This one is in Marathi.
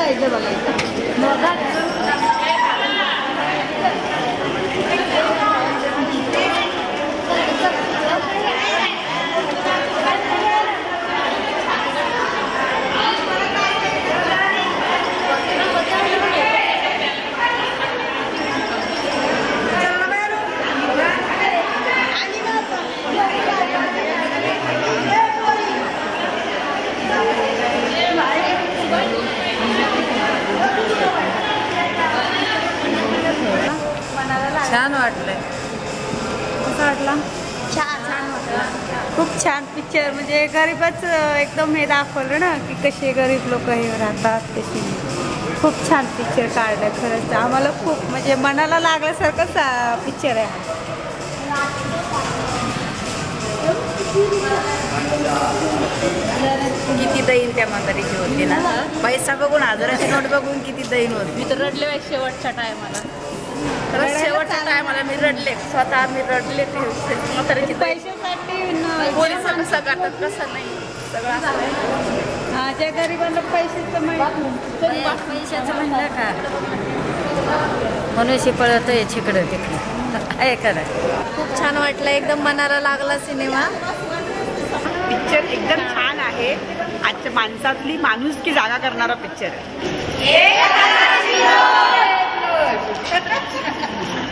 जायचं बघायचं. छान वाटलंय. कसं वाटला? छान वाटला. खूप छान पिक्चर. म्हणजे गरीबच एकदम हे दाखवलं ना की कसे गरीब लोक हे राहतात कशी. खूप छान पिक्चर काढलं खरंच. आम्हाला खूप म्हणजे मनाला लागल्यासारखंच पिक्चर आहे. किती दैन त्या म्हातारीची होती ना. पैसा बघून हजाराची नोट बघून किती दैन होती. मी तर रडले बाई शेवटच्या टायमाला. खरंच शेवटच्या टायमाला मी रडले. स्वतः मी रडले. म्हातारीची पैशासाठी पोलिस कसं करतात कसं नाही सगळं असं. ज्या गरिबांना पैशाचं माहिती पैशाचं म्हणलं का मनुष्य पळत आहे छिकडं तिकडं आहे खरं. खूप छान वाटलं. एकदम मनाला लागला सिनेमा. पिक्चर एकदम छान आहे. आजच्या माणसातली माणुसकी जागा करणारा पिक्चर आहे.